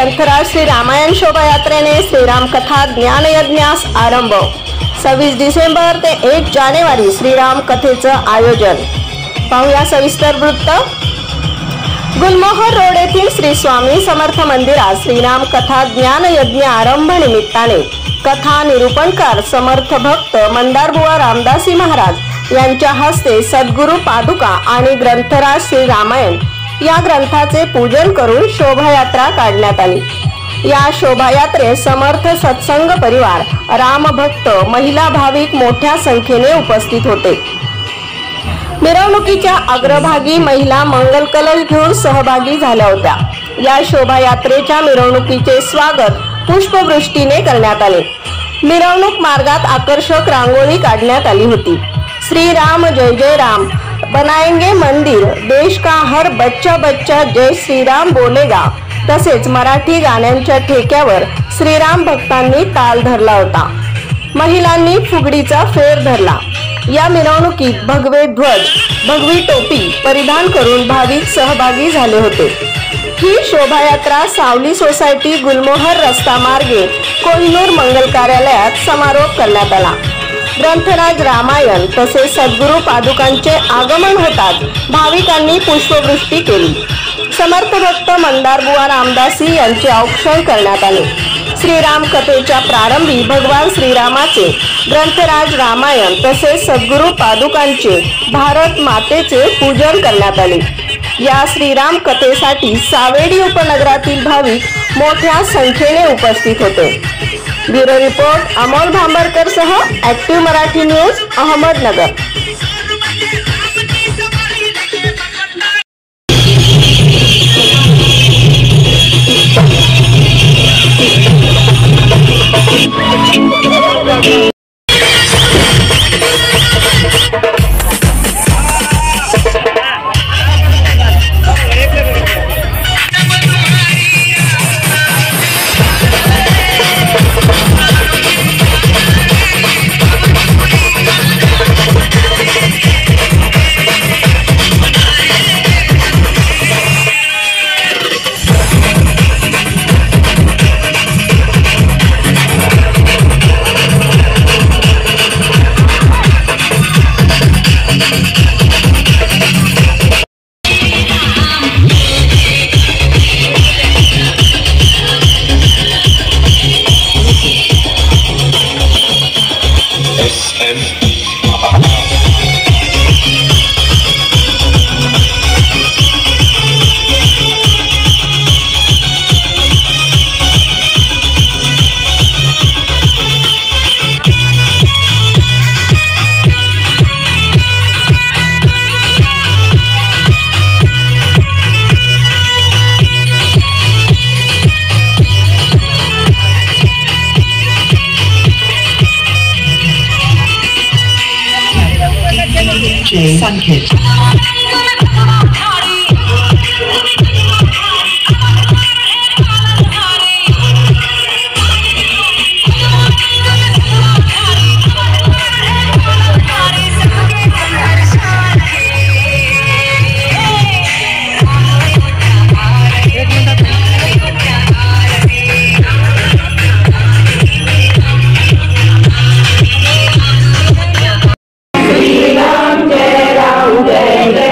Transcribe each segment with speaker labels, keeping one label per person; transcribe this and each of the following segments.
Speaker 1: ग्रंथराज श्री रामायण शोभायात्रेने श्रीराम कथा ज्ञानयज्ञास आरंभ। 26 डिसेंबर ते 1 जानेवारी श्रीराम कथेचं आयोजन। पाहूया सविस्तर वृत्त। गुलमोहर रोड येथील श्री स्वामी समर्थ मंदिरात श्रीराम कथा ज्ञानयज्ञ आरंभ निमित्ताने कथा निरूपणकार समर्थ भक्त मंदारबुवा रामदासी महाराज यांच्या हस्ते सद्गुरु पादुका आणि ग्रंथराज श्री रामायण या ग्रंथाचे पूजन करून शोभायात्रा काढण्यात आली। या शोभायात्रेत समर्थ सत्संग परिवार, रामभक्त, महिला भाविक मोठ्या संख्येने उपस्थित होते। मिरवणुकीच्या अग्रभागी महिला मंगल कलश घेऊन सहभागी झाल्या होत्या। या शोभायात्रेच्या मिरवणुकीचे स्वागत पुष्पवृष्टीने करण्यात आले। मिरवणूक मार्गात आकर्षक रांगोळी काढण्यात आली होती। श्री राम जय जय राम बनाएंगे मंदिर, देश का हर बच्चा बच्चा जय श्रीराम बोलेगा तसेच मराठी गाण्यांच्या ठेक्यावर श्रीराम भक्तांनी ताल धरला होता। महिलांनी फुगडीचा फेर धरला। या मिरवणुकीत भगवे ध्वज, भगवी टोपी परिधान करून भाविक सहभागी झाले होते। ही शोभायात्रा सावली सोसायटी गुलमोहर रस्ता मार्गे कोहिनूर मंगल कार्यालयात समारोप करण्यात आला। ग्रंथराज रामायण तसेच सद्गुरु पादुकांचे आगमन होताच भाविकांनी पुष्पवृष्टी केली। समर्थ भक्त मंदारबुवा रामदासी यांचे औक्षण करण्यात आले। श्रीराम कथेच्या प्रारंभी भगवान श्रीरामाचे, ग्रंथराज रामायण तसेच सद्गुरु पादुकांचे, भारत मातेचे पूजन करण्यात आले। या श्रीराम कथेसाठी सावेडी उपनगरातील भाविक मोठ्या संख्येने उपस्थित होते। ब्युरो रिपोर्ट अमोल बरकर सह active Marathi news, Ahmednagar.
Speaker 2: Sunkit.
Speaker 3: जय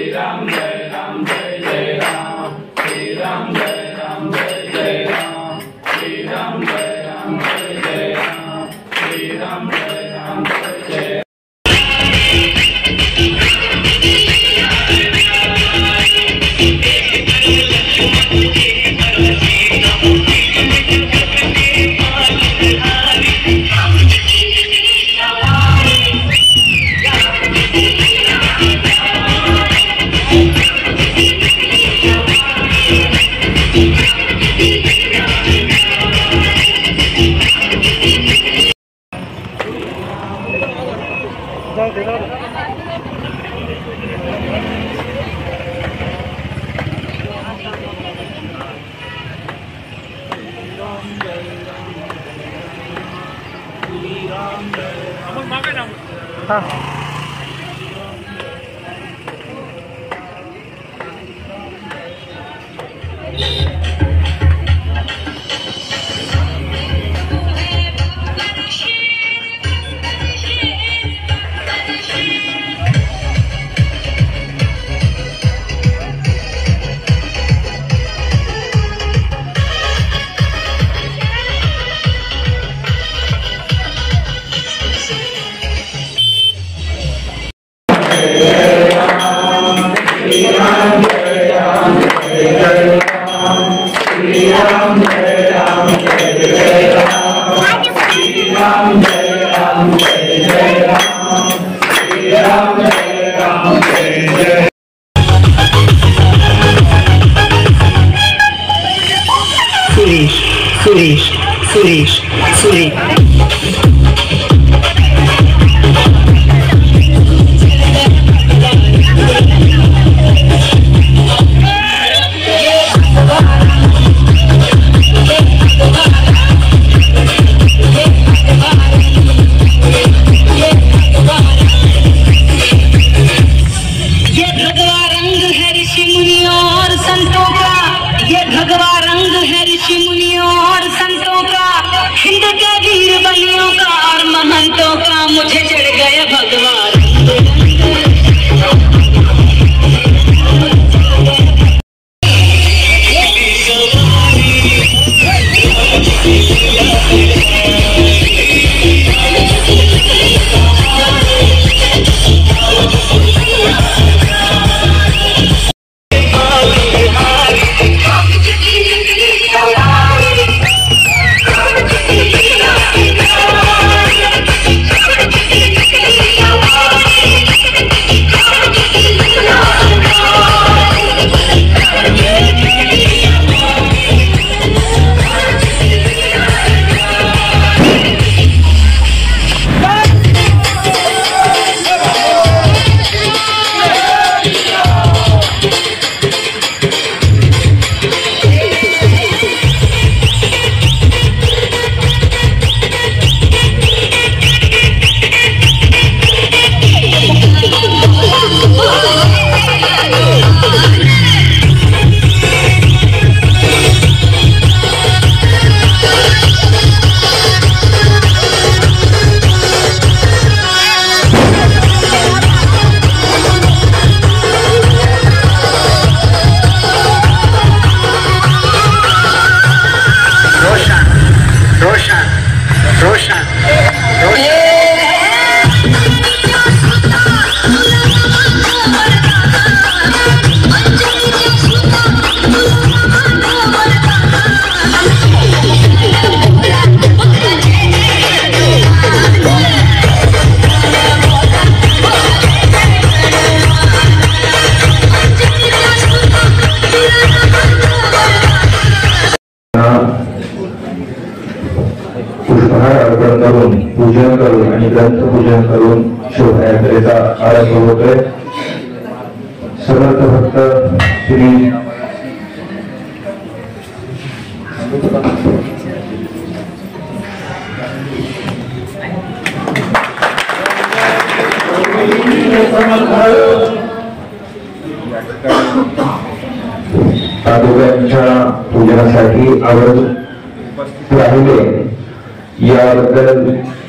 Speaker 3: पूजन करून आणि ग्रंथ पूजन करून शोभायात्रेचा आरंभ होतोय। समर्थ भक्त श्री पादुकांच्या पूजनासाठी आवर्जून राहिले याबद्दल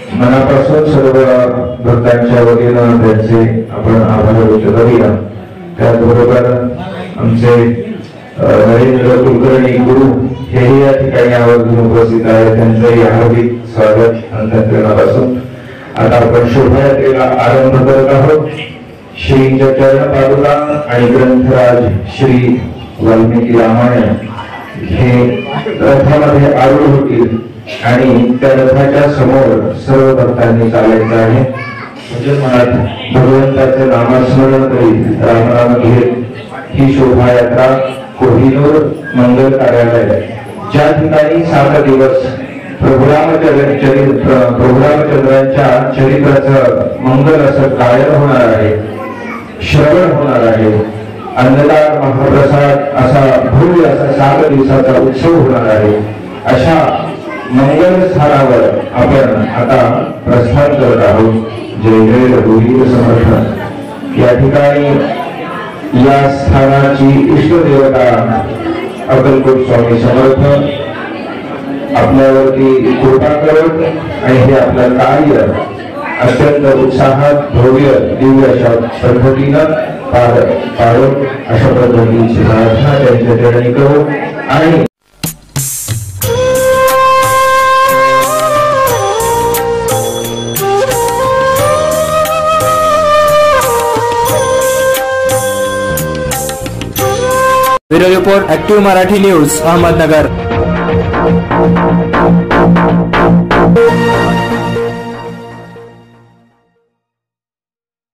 Speaker 3: मनापासून सर्व भक्तांच्या वतीनं त्यांचे आपण आभार व्यक्त करूया। त्याचबरोबर आमचे नरेंद्र कुलकर्णी गुरु हेही या ठिकाणी आवर्जून उपस्थित आहेत. त्यांचंही हार्दिक स्वागत अंतःकरणापासून. आता आपण शोभायात्रेला आरंभ करत आहोत. श्रींच्या चरण पादुका आणि ग्रंथराज श्री वाल्मिकी रामायण हे रथामध्ये आरूढ होतील आणि त्या रथाच्या समोर सर्व भक्तांनी चालायचं आहे. मनात भगवंताचं नामस्मरण करीत रामनाम घेत ही शोभायात्रा कोहिनूर मंगल कार्यालय ज्या ठिकाणी 7 दिवस प्रभू रामचंद्रांच्या चरित्राचं मंगल असं गायन होणार आहे, श्रवण होणार आहे. अन्नदान महाप्रसाद असा भव्य असा 7 दिवसाचा उत्सव होणार आहे. अशा मंगल स्थानावर आपण आता प्रस्थान करत आहोत. जय जय रघुवीर समर्थ. या ठिकाणी या स्थानाची इष्टदेवता अक्कलकोट स्वामी समर्थ आपल्यावरती कृपा करत आणि हे आपलं कार्य अत्यंत उत्साहात भव्य दिव्य अशा पद्धतीनं पाडून अशा पद्धतीची प्रार्थना त्यांच्या चरणी करू. आणि
Speaker 4: bureau report active Marathi news Ahmednagar.